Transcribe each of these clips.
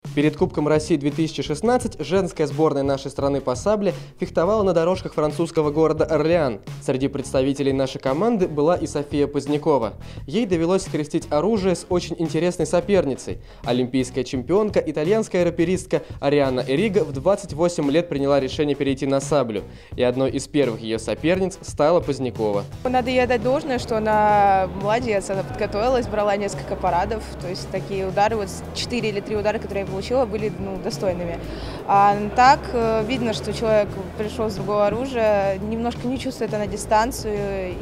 Перед Кубком России 2016 женская сборная нашей страны по сабле фехтовала на дорожках французского города Орлеан. Среди представителей нашей команды была и София Позднякова. Ей довелось скрестить оружие с очень интересной соперницей. Олимпийская чемпионка, итальянская раперистка Арианна Эрига в 28 лет приняла решение перейти на саблю. И одной из первых ее соперниц стала Позднякова. Надо ей отдать должное, что она молодец, она подготовилась, брала несколько парадов. То есть такие удары, вот 4 или 3 удара, которые я получила, были достойными. А так видно, что человек пришел с другого оружия, немножко не чувствует она дистанцию,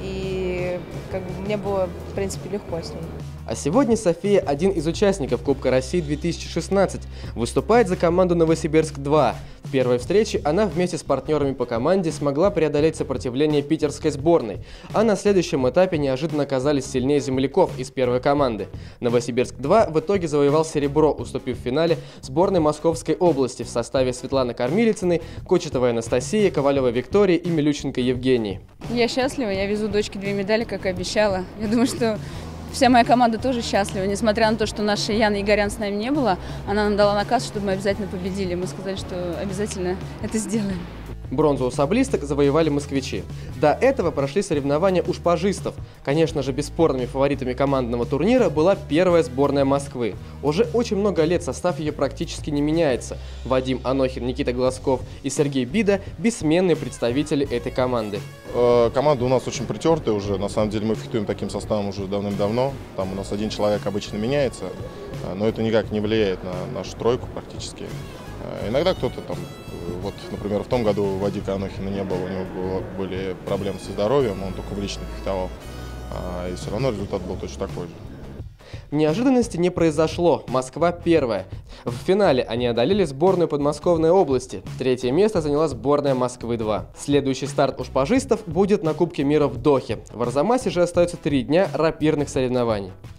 и мне было, в принципе, легко с ней. А сегодня София один из участников Кубка России 2016. Выступает за команду Новосибирск-2. В первой встрече она вместе с партнерами по команде смогла преодолеть сопротивление питерской сборной, а на следующем этапе неожиданно оказались сильнее земляков из первой команды. Новосибирск-2 в итоге завоевал серебро, уступив в финале сборной Московской области в составе Светланы Кормилицыной, Кочетовой Анастасии, Ковалевой Виктории и Милюченко Евгении. Я счастлива, я везу дочке 2 медали, как и обещала. Я думаю, что вся моя команда тоже счастлива. Несмотря на то, что нашей Яны Егорян с нами не было, она нам дала наказ, чтобы мы обязательно победили. Мы сказали, что обязательно это сделаем. Бронзу у саблисток завоевали москвичи. До этого прошли соревнования у шпажистов. Конечно же, бесспорными фаворитами командного турнира была первая сборная Москвы. Уже очень много лет состав ее практически не меняется. Вадим Анохин, Никита Глазков и Сергей Бида – бессменные представители этой команды. Команда у нас очень притертая уже. На самом деле мы фехтуем таким составом уже давным-давно. Там у нас один человек обычно меняется, но это никак не влияет на нашу тройку практически. Иногда кто-то там, вот, например, в том году Вадика Анохина не было, у него были проблемы со здоровьем, он только в личных фехтовал, и все равно результат был точно такой же. Неожиданности не произошло. Москва первая. В финале они одолели сборную Подмосковной области. 3-е место заняла сборная Москвы-2. Следующий старт у шпажистов будет на Кубке мира в Дохе. В Арзамасе же остается 3 дня рапирных соревнований.